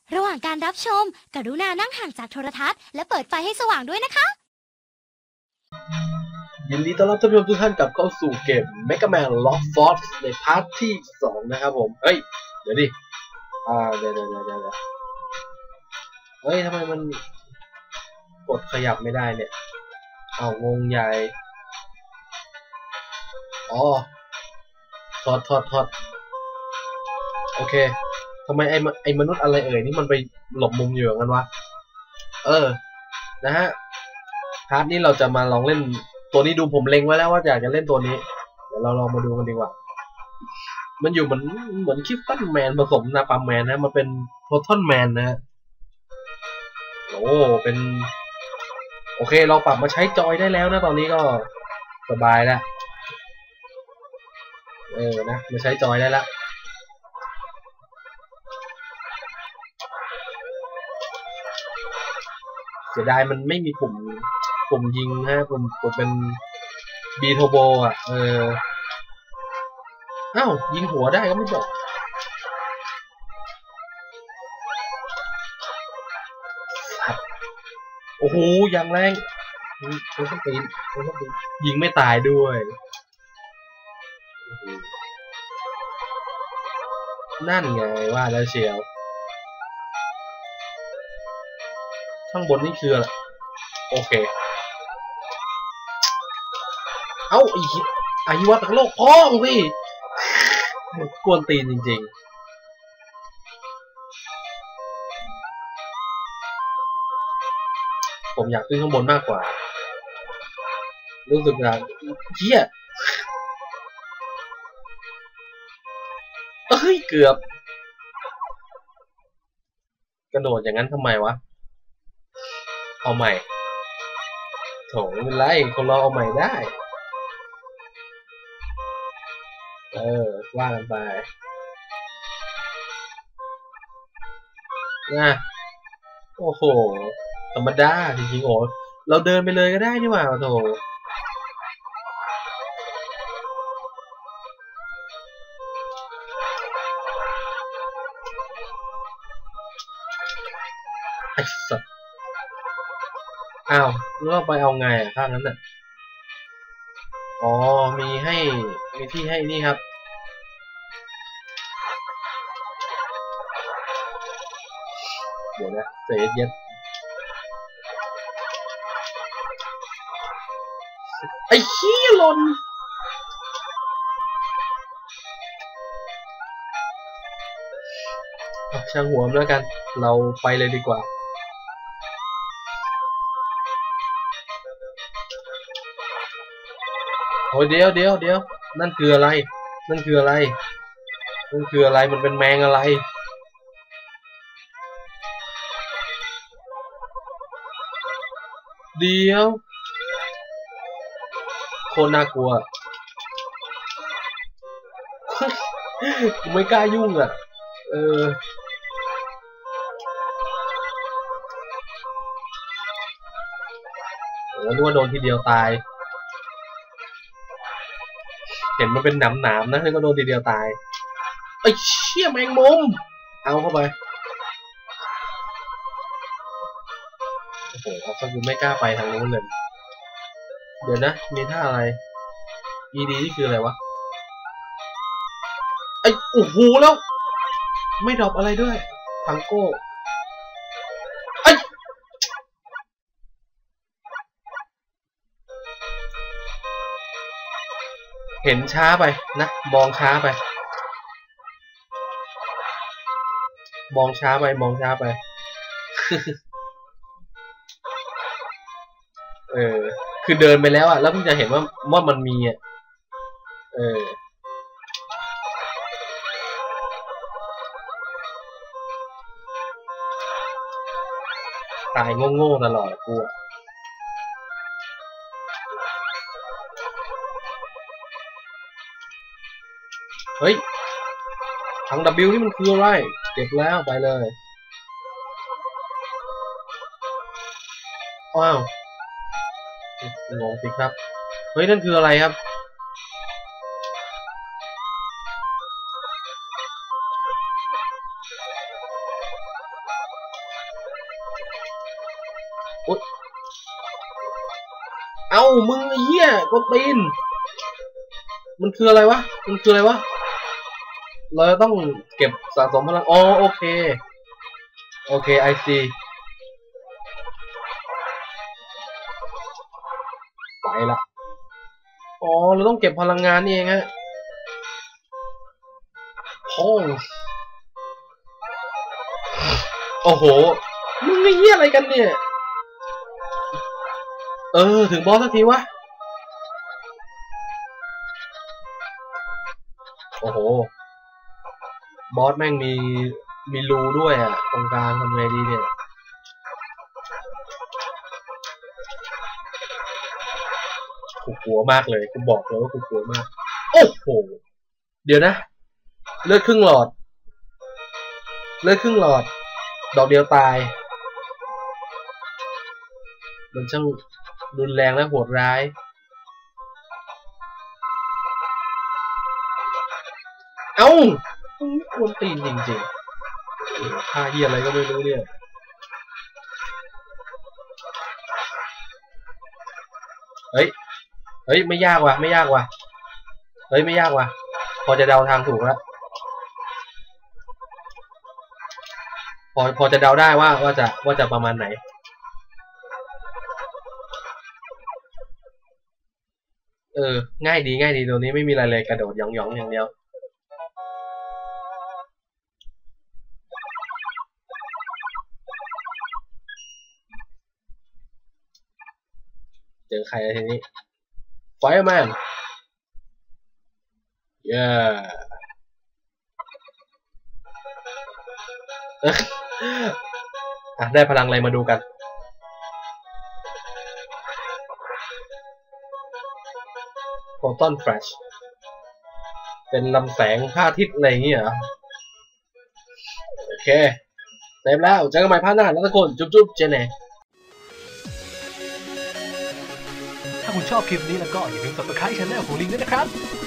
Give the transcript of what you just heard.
ระหว่างการรับชมกรุณานั่งห่างจากโทรทัศน์และเปิดไฟให้สว่างด้วยนะคะยินดีต้อนรับท่านผู้ชมทุกท่านกลับเข้าสู่เกม Mega Man Lost Force ในพาร์ทที่2นะครับผมเฮ้ยเดี๋ยวดิเดี๋ยวเฮ้ยทำไมมันกดขยับไม่ได้เนี่ยงงใหญ่อ๋อถอดโอเคทำไมไอ้มนุษย์อะไรนี่มันไปหลบมุมอยู่กันวะนะฮะพาร์ทนี้เราจะมาลองเล่นตัวนี้ดูผมเล็งไว้แล้วว่าอยากจะเล่นตัวนี้เดี๋ยวเราลองมาดูกันดีกว่ามันอยู่เหมือนคิฟตันแมนผสมนาปามแมนนะมันเป็นโพทอนแมนนะฮะโอ้เป็นโอเคเราปรับมาใช้จอยได้แล้วนะตอนนี้ก็สบายแล้วนะมาใช้จอยได้แล้วเสียดายมันไม่มีปุ่มยิงฮะปุ่มเป็นบีโทโบยิงหัวได้ก็ไม่บอกโอ้โหอย่างแรงต้องตียิงไม่ตายด้วยนั่นไงว่าแล้วเชียวข้างบนนี่คืออะไรโอเคไอ้วะตะโลกพ่อสิกวนตีนจริงๆผมอยากขึ้นข้างบนมากกว่ารู้สึกว่าเจี๊ยเกือบกระโดดอย่างนั้นทำไมวะเอาใหม่โถไม่เป็นไรคนเราเอาใหม่ได้ว่ากันไปนะโอ้โหธรรมดาจริงๆโอ้เราเดินไปเลยก็ได้นี่หว่าโถไอ้สัสแล้วไปเอาไงถ้างั้นน่ะอ๋อมีที่ให้นี่ครับเดี๋ยวนะเศษเย็ดไอ้ขี้หล่นช่างหัวมันแล้วกันเราไปเลยดีกว่าโอ้ยเดี๋ยวนั่นคืออะไรมันเป็นแมงอะไรเดี๋ยวโคตรน่ากลัว ไม่กล้ายุ่งนึกว่าโดนทีเดียวตายเห็นมันเป็นหนามนะนึกว่าโดนทีเดียวตายไอ้เชี่ยแมงมุมเอาเข้าไปโอ้โหเขาคือไม่กล้าไปทางนู้นเลยเดี๋ยวนะมีท่าอะไร ED นี่คืออะไรวะไอ้โอ้โหแล้วไม่ดรอปอะไรด้วยทังโก้เห็นช้าไปนะมองช้าไปคือเดินไปแล้วแล้วเพิ่งจะเห็นว่ามันมีตายโง่ๆตลอดกูเฮ้ยทาง W นี่มันคืออะไรเก็บแล้วไปเลยว้าวงงสิครับเฮ้ยนั่นคืออะไรครับอุ๊ยเอ้ามึงไอ้เหี้ยกดตีนมันคืออะไรวะมันคืออะไรวะเราจะต้องเก็บสะสมพลังอ๋อโอเคโอเคไอซีไปละอ๋อเราต้องเก็บพลังงานนี่เองฮะห้องโอ้โหมึงไอ้เหี้ยอะไรกันเนี่ยถึงบอสสักทีวะโอ้โหบอสแม่งมีรูด้วยอ่ะตรงกลางทำไงดีเนี่ยกูกลัวมากเลยกูบอกเลยว่ากูกลัวมากโอ้โหเดี๋ยวนะเลือดครึ่งหลอดเลือดครึ่งหลอดดอกเดียวตายมันช่างรุนแรงและโหดร้ายเอ้าควรตีนจริงๆท่าเหี้ยอะไรก็ไม่รู้เนี่ยเฮ้ยไม่ยากว่ะไม่ยากว่ะเฮ้ยไม่ยากว่ะพอจะเดาทางถูกแล้วพอจะเดาได้ว่าจะประมาณไหนง่ายดีตัวนี้ไม่มีอะไรเลยกระโดดหยองอย่างเดียวเจอใครทีนี้ Fireman เย้ได้พลังอะไรมาดูกันโฟตอนแฟลชเป็นลำแสงพระอาทิตย์อะไรอย่างเงี้ยเหรอโอเคเต็มแล้วเจอกันใหม่พาร์ทหน้าแล้วทุกคนจุ๊บเจเน่ถ้าคุณชอบคลิปนี้แล้วก็อย่าลืม Subscribe ช่องของลิงด้วยนะครับ